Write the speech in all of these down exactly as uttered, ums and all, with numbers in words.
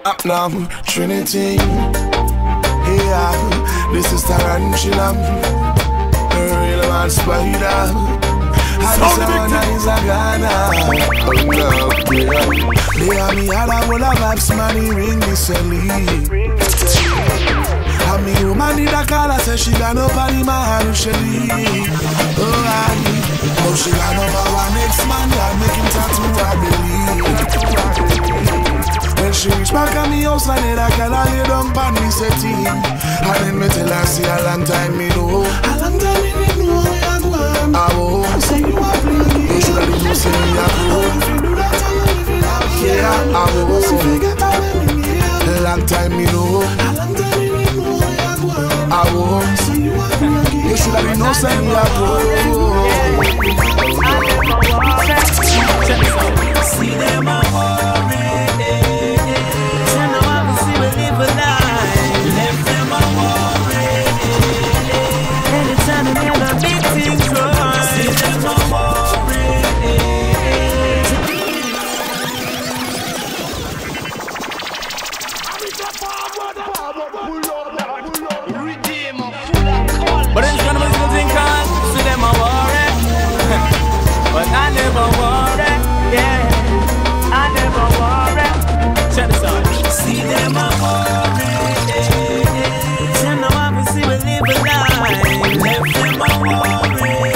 Up now, Trinity. Yeah, this is Tarantula. The real man spider. And this one is a Ghana. Oh no, yeah. They are me all I wanna vibes, money ring me silly. And me woman need a call, I say she got no body, my hand Shelly. Oh, I oh, she got no power, next man, I make him tattoo, I believe. When she reach back at me house, I need a call, I lay down pan me setting. And then me tell her, see a long time me know. A long time me know, I go on. I won't say you are playing. You should have been see me at home. Yeah, I won't. A long time me know. A long time me know. I won't. You should have been no saying me at home. See them a worry. Tell them I will see we live a life. Left them a worry. Anytime they hear the big things roar. See them a worry. Riddim, full of culture. But it's gonna be something called. See them a worry. But I never worry. Yeah, I never worry. Check this out. See them a worry. Tell them I will see we live a life. Left them a worry.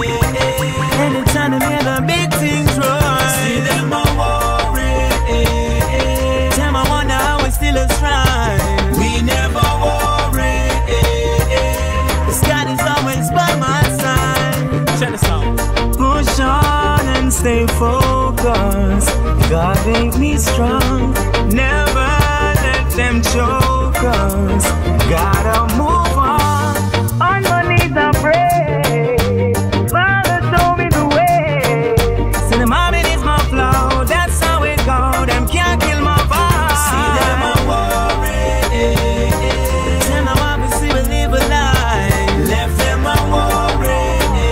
Anytime they hear the big things roar. See them a worry. Tell me wonder how we still a strive. We never worry. Cause God is always by my side. Check this out. Push on and stay focused. God make me strong. Never let them choke us. Gotta move on. On my knees I pray. Father, show me the way. See them habit is my flow. That's how it go. Them can't kill my vibe. See them a worry. Tell them I will see we live a life. Left them a worry.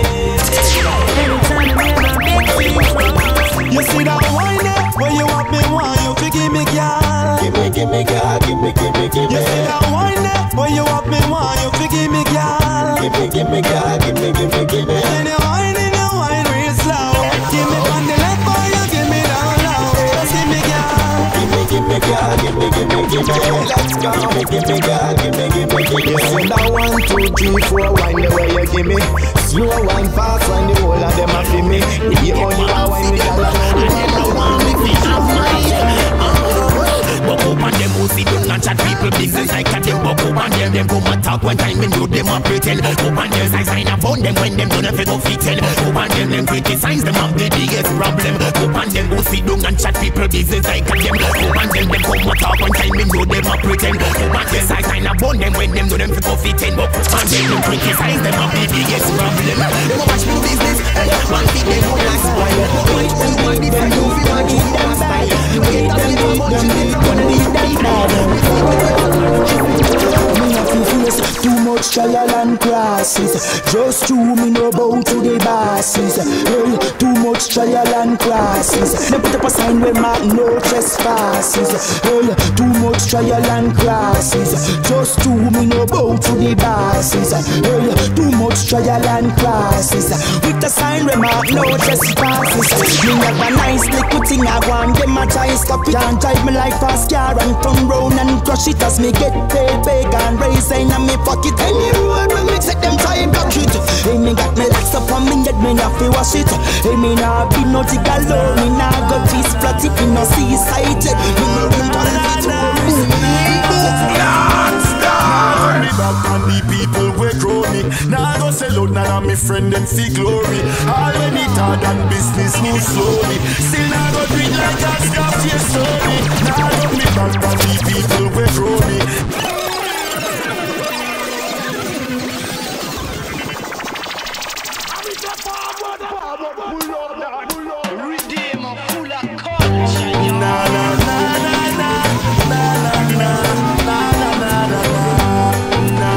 Anytime they hear the big things roar. You see that wine there? Where you want me, want you to give me girl. Give me, give me, girl, give me, give me, give me. You see that wine there? Where you want me, want you to give me girl. Give me, give me, girl, give me, give me, give me. And you wine and you wine real slow. Give me on the left, boy, you give me down low. Just give me girl. Give me, give me, girl, give me, give me, give me. Let's go. Give me, give me, girl, give me, give me, give me. You see that one, two, three, four, wine the way you give me. Slow wine, fast wine, the whole of them a feel me. The only one wine me girl I never want me to have my Buck up on them who see don't and chat people business like a them. Buck up on them, them come and talk one time when you them a pretend. Up on them, I sign up on them when them don't have to go fit in. Up on them, them criticize them have the biggest problem. Up on them who see don't and chat people business like a them. Up on them, them come and talk one time when you them a pretend. Up on them, I sign up on them when them don't have to go fit in. Up on them, them criticize them have the biggest problem. Them a watch me business, and one thing they don't like spoil. Why you want the friend who feel like you want style? You get that little much, you get one of these days. Too much trial and crosses. Just to me no bow to the bosses. Hey, too much trial and crosses. They put up a sign where mark no trespasses. Hey, too much trial and crosses. Just to me no bow to the bosses. Hey, too much trial and crosses. With a sign where mark no trespasses. Me have a nice little thing I want. Them a try stop it and drive me like fast car and turn round and crush it as me get paid big and raise in me pocket. Any road when me set them try block it. Hey, me got me locks up on me head, me not fi wash it. Hey, me nah be no jig alone, me nah go peace flat if me no seaside. Me no run to the tourist. Turn me back on the people we grow me. Now go sell out none of me friend them see glory. All when it hard and business move slowly. Still now go treat like a scarf your story. Now turn me back on the people we grow me. Riddim, full of culture. Na na na na na na na na na na na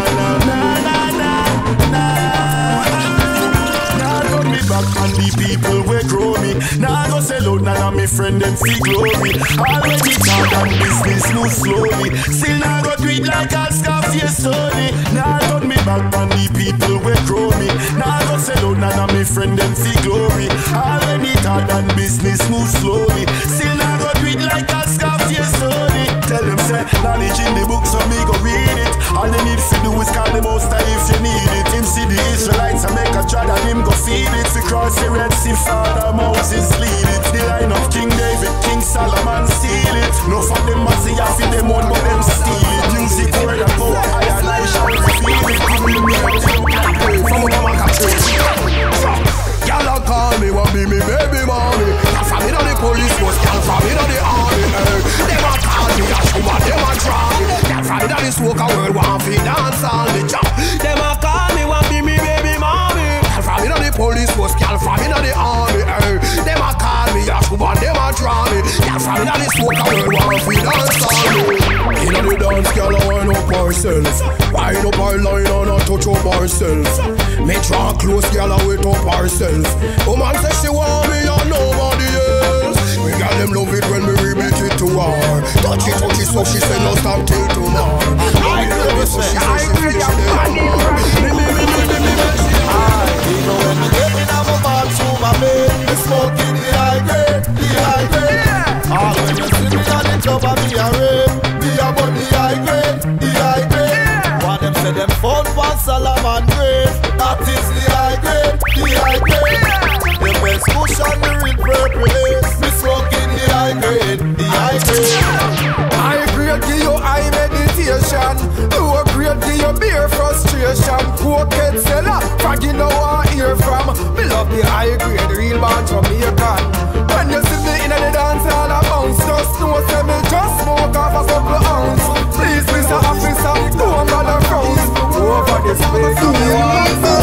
na na na. Now turn me back on the people we grow me. Now go go sell out, none of me friend them see glory. Already talk and business move slowly. Still now go do it like a Scarface Tony. Now turn me back on the people we grow me. Now go sell out, none of me friend them see glory. Already talk and business move slowly. Still now go do it like a Scarface Tony. Tell them say knowledge in the book, so me go read it. All they need to do is call the most high if you need it. Him see the Israelites and make a try and him go feed it. To cross the Red Sea, Father Moses lead it. The line of King David, King Solomon steal it. No for them massy, I feel them one, but them steal it. Music, word and power, I and I shall feel it. From a man can trace it. Y'all call me, want be me baby mommy. Y'all from me to the police force, y'all from me to the army. Them a call me, a show them a try. Y'all from me to the smoke world, want fi dance on the job. Them a call me, want be me baby mommy. Y'all from me to the police force, y'all from me to the army. Them a call me, a show them a try. Y'all from me to the smoke world, want fi dance on me. Inna the dance, y'all a wind up ourselves. Wind up our line and a touch up ourselves. Me draw close, y'all a wait up ourselves. Woman says she want me and nobody else. We got them love it when we rebeat it to her. Touch it, touch it, so she say no stop till tomorrow. I love it, so she say she feel she there. Me, me, me, me, me, me, me. Even when me getting out of my bathroom, my bed, me smoking the high grade, the high grade. All when you see me on the club and me a rape, me a but the high grade, the high grade. One them say them found one Solomon grave. That is the high grade, the high grade. The best push on the red purple lace. Me smoking the high grade, the high grade. High grade give you high meditation. Low grade give you beer frustration. Cokehead seller, faggy no one hear from. Me love the high grade, real man Jamaican. When you see me in the dance hall a bounce, just know say me just smoke off a couple ounce. Please Mister Officer, don't bother frowns. Over this place, you want to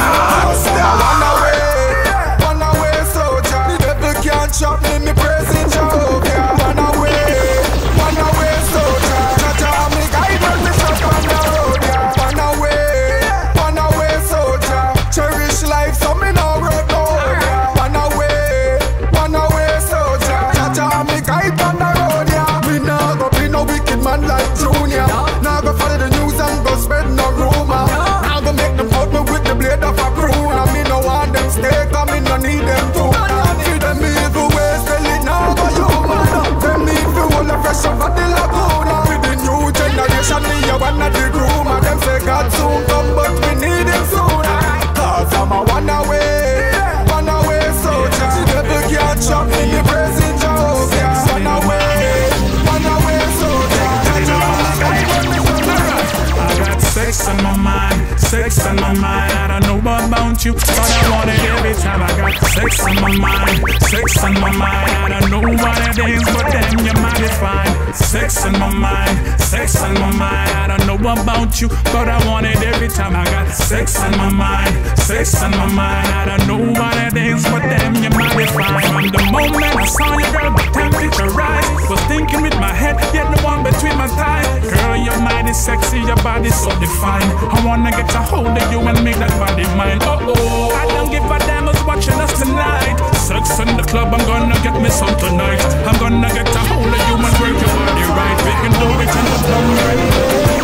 run away, run away, soldier. The devil can't chop me, me praising Jehovah. Run away, run away, soldier. Jaja, me guide when me shot on the road, yeah. Run away, run away, soldier. Cherish life, so me no road, no, yeah. Run away, run away, soldier. Jaja, me guide on the road, yeah. Me nah go be no wicked man like Junior. Nah go follow the news and go spread no rumor. Nah go make them out me with the blade of a croon. And me no want them stay, cause me no need them too. See them evil ways, tell it now go human. Them need to hold a fresh up at the laguna. With the new generation, me a one of the groomer. Them say God soon come, but we need him sooner. Cause I'm a one away, one away soldier. The devil can't chop me, me praising Jehovah. One away, one away soldier. I got sex on my mind, sex on my mind. I don't know about you, but I want it every time. I got sex on my mind, sex on my mind. I don't know what it is, but then you might find sex on my mind, sex on my mind. I don't know about you, but I want it every time. I got sex on my mind, sex on my mind. I don't know what it is, but then you might find. From the moment I saw you, girl, my temperature rise. Was thinking with my head, yet no one between my thighs. Girl, your mind is sexy, your body so defined. I wanna get a hold of you and make that body mine. Oh oh, I don't give a damn who's watching us tonight. Sex in the club, I'm gonna get me some tonight. I'm gonna get a hold of you and work your body right. We can do it in the club right.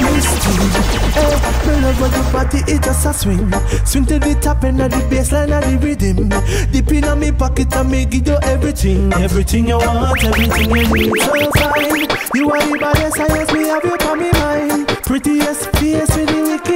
Me love when your body it just a swing. Swing to the top and at the baseline of the rhythm. Deep in on me pocket and me give you everything. Everything you want, everything you need. So fine, you are the baddest, I just me have you on me mind. Prettiest face with the wicked